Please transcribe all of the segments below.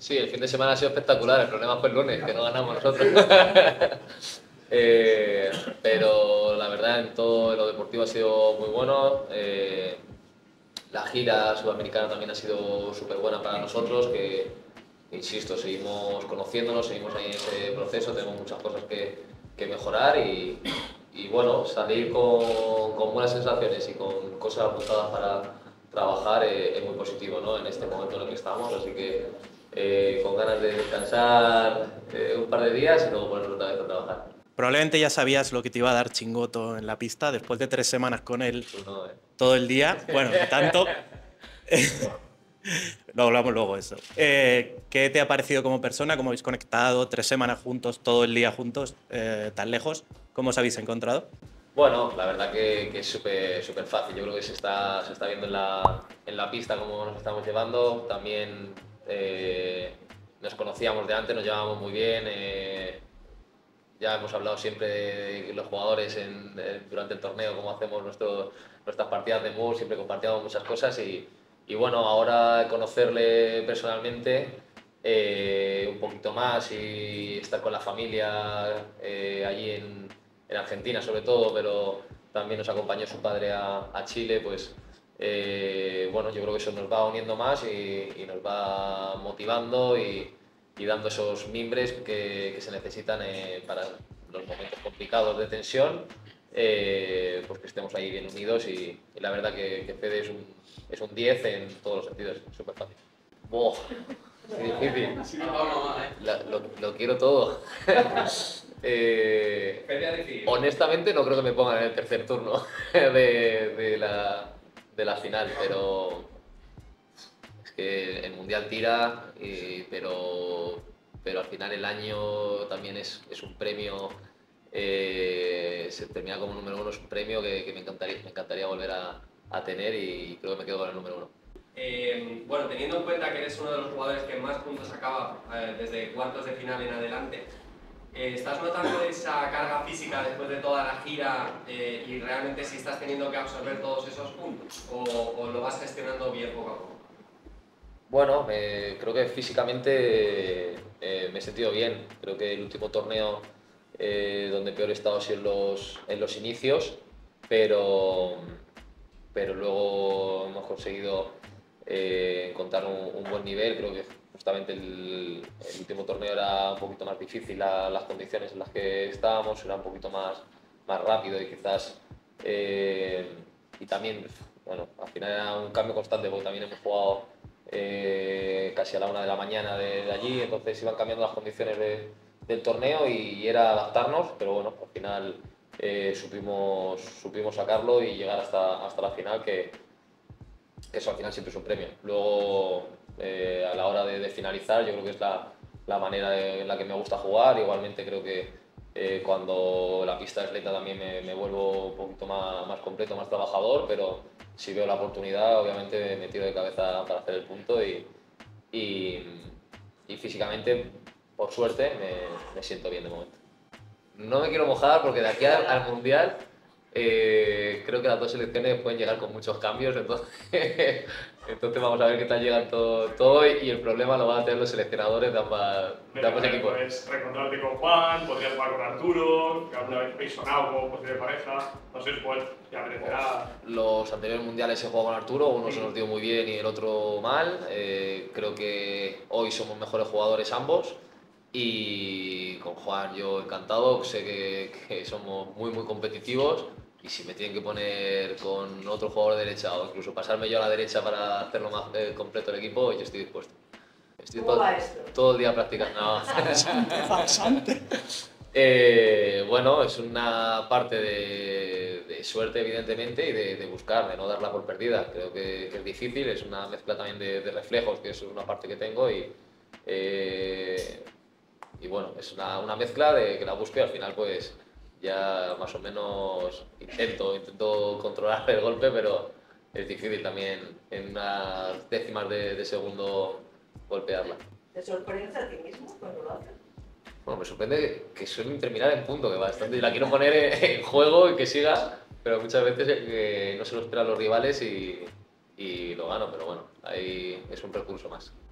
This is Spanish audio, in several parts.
Sí, el fin de semana ha sido espectacular, el problema fue el lunes, que no ganamos nosotros. Pero la verdad en todo lo deportivo ha sido muy bueno. La gira sudamericana también ha sido súper buena para nosotros, que insisto, seguimos conociéndonos, seguimos ahí en ese proceso, tenemos muchas cosas que mejorar y bueno, salir con buenas sensaciones y con cosas apuntadas para trabajar es muy positivo, ¿no? En este momento en el que estamos, así que con ganas de descansar un par de días y luego ponernos otra vez a trabajar. Probablemente ya sabías lo que te iba a dar Chingoto en la pista después de 3 semanas con él Tú no, todo el día. Bueno, ni tanto. Lo hablamos luego eso. ¿Qué te ha parecido como persona? ¿Cómo habéis conectado? 3 semanas juntos, todo el día juntos, tan lejos. ¿Cómo os habéis encontrado? Bueno, la verdad que es súper fácil. Yo creo que se está viendo en la pista cómo nos estamos llevando. También nos conocíamos de antes, nos llevábamos muy bien. Ya hemos hablado siempre de los jugadores durante el torneo, cómo hacemos nuestras partidas de MUR, siempre compartíamos muchas cosas y bueno, ahora conocerle personalmente un poquito más y estar con la familia allí en Argentina sobre todo, pero también nos acompañó su padre a Chile, pues bueno, yo creo que eso nos va uniendo más y nos va motivando y dando esos mimbres que se necesitan para los momentos complicados de tensión, pues que estemos ahí bien unidos y la verdad que Fede es un 10 en todos los sentidos, súper fácil. ¡Boh! ¡Qué difícil! Lo quiero todo. Honestamente no creo que me pongan en el tercer turno de la final, pero es que el Mundial tira, pero al final el año también es un premio, se termina como número uno, es un premio que me encantaría volver a tener y creo que me quedo con el número uno. Bueno, teniendo en cuenta que eres uno de los jugadores que más puntos acaba desde cuartos de final en adelante, ¿estás notando esa carga física después de toda la gira y realmente si estás teniendo que absorber todos esos puntos o lo vas gestionando bien poco a poco? Bueno, creo que físicamente me he sentido bien. Creo que el último torneo donde peor he estado ha sido en los inicios, pero, pero luego hemos conseguido encontrar un buen nivel. Creo que justamente el último torneo era un poquito más difícil, las condiciones en las que estábamos era un poquito más rápido y quizás... y también, bueno, al final era un cambio constante porque también hemos jugado casi a la 1 de la mañana de allí, entonces iban cambiando las condiciones del torneo y era adaptarnos, pero bueno, al final supimos sacarlo y llegar hasta la final, que eso al final siempre es un premio. Luego, a la hora de finalizar, yo creo que es la manera en la que me gusta jugar, igualmente creo que cuando la pista es lenta también me vuelvo un poquito más completo, más trabajador, pero si veo la oportunidad, obviamente me tiro de cabeza para hacer el punto y, y físicamente, por suerte, me siento bien de momento. No me quiero mojar porque de aquí al Mundial creo que las dos selecciones pueden llegar con muchos cambios, entonces, entonces vamos a ver qué tal llegan todo y el problema lo van a tener los seleccionadores de ambos equipos. Puedes reencontrarte con Juan, podrías jugar con Arturo, que alguna vez habéis sonado como posible pareja, no sé, pues te apetecerá. Los anteriores mundiales he jugado con Arturo, uno se nos dio muy bien y el otro mal. Creo que hoy somos mejores jugadores ambos y con Juan yo encantado, sé que somos muy competitivos y si me tienen que poner con otro jugador de derecha o incluso pasarme yo a la derecha para hacerlo más completo el equipo, yo estoy dispuesto. Estoy ¿Cómo va esto? todo el día practicando. No. Farsante. Bueno, es una parte de suerte, evidentemente, y de buscar, de no darla por perdida. Creo que es difícil, es una mezcla también de reflejos, que eso es una parte que tengo, y bueno, es una mezcla de que la busco y al final, pues ya más o menos intento controlar el golpe, pero es difícil también en unas décimas de segundo golpearla. ¿Te sorprendes a ti mismo cuando lo haces? Bueno, me sorprende que suelen terminar en punto, que bastante la quiero poner en juego y que siga, pero muchas veces no se lo esperan los rivales y lo gano, pero bueno, ahí es un recurso más.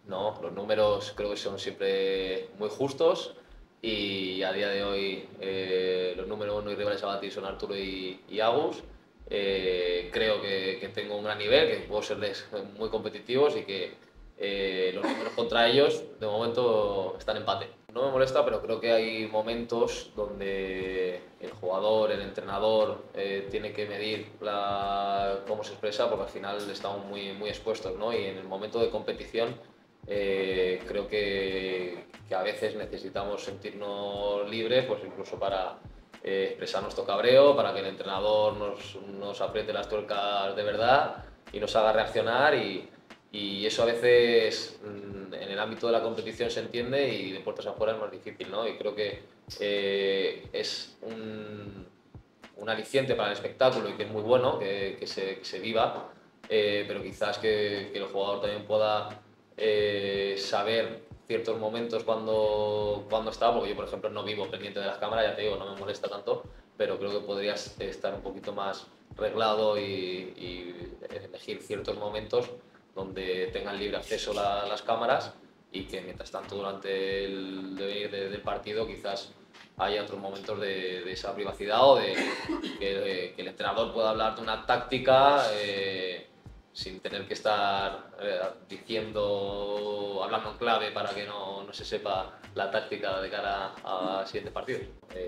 No, los números creo que son siempre muy justos y a día de hoy los números 1 y rivales a batir son Arturo y Agus. Creo que tengo un gran nivel, que puedo serles muy competitivos y que los números contra ellos de momento están en empate. No me molesta, pero creo que hay momentos donde el jugador, el entrenador tiene que medir cómo se expresa, porque al final estamos muy expuestos, ¿no? Y en el momento de competición creo que a veces necesitamos sentirnos libres, pues incluso para expresar nuestro cabreo, para que el entrenador nos apriete las tuercas de verdad y nos haga reaccionar y eso a veces en el ámbito de la competición se entiende y de puertas afuera es más difícil, ¿no? Y creo que es un aliciente para el espectáculo y que es muy bueno que se viva, pero quizás que el jugador también pueda saber ciertos momentos cuando está, porque yo por ejemplo no vivo pendiente de las cámaras, ya te digo, no me molesta tanto, pero creo que podrías estar un poquito más reglado y elegir ciertos momentos donde tengan libre acceso las cámaras y que mientras tanto durante el devenir del partido quizás haya otros momentos de esa privacidad o de que el entrenador pueda hablar de una táctica sin tener que estar hablando en clave para que no se sepa la táctica de cara a siguientes partidos.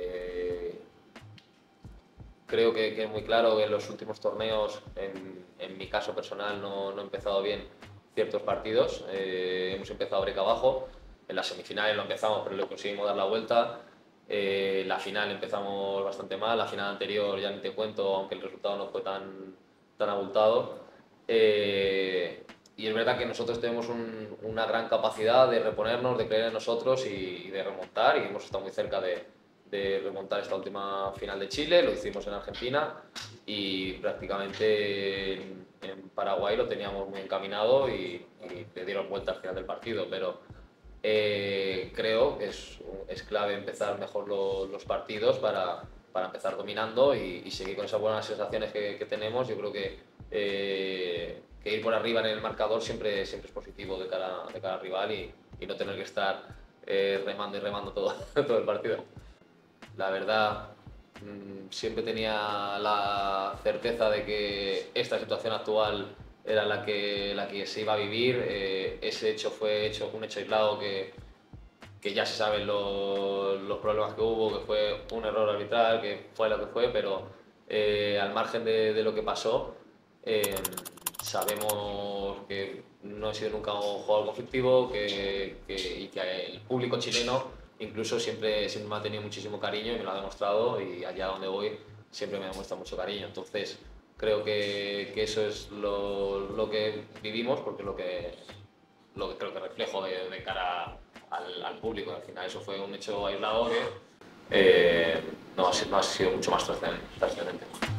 Creo que es muy claro que en los últimos torneos, en mi caso personal, no he empezado bien ciertos partidos. Hemos empezado breca abajo. En las semifinales lo empezamos, pero le conseguimos dar la vuelta. La final empezamos bastante mal. La final anterior ya ni te cuento, aunque el resultado no fue tan abultado. Y es verdad que nosotros tenemos una gran capacidad de reponernos, de creer en nosotros y de remontar. Y hemos estado muy cerca de remontar esta última final de Chile, lo hicimos en Argentina y prácticamente en Paraguay lo teníamos muy encaminado y le dieron vuelta al final del partido, pero creo que es clave empezar mejor los partidos para empezar dominando y seguir con esas buenas sensaciones que tenemos. Yo creo que ir por arriba en el marcador siempre es positivo de cara al rival y no tener que estar remando y remando todo el partido. La verdad, siempre tenía la certeza de que esta situación actual era la que se iba a vivir. Ese hecho fue un hecho aislado que ya se saben los problemas que hubo, que fue un error arbitral, que fue lo que fue, pero al margen de lo que pasó, sabemos que no he sido nunca un jugador conflictivo y que el público chileno incluso siempre me ha tenido muchísimo cariño y me lo ha demostrado y allá donde voy siempre me demuestra mucho cariño. Entonces creo que eso es lo que vivimos porque es lo que creo que reflejo de cara al público. Al final eso fue un hecho aislado que no ha sido mucho más trascendente.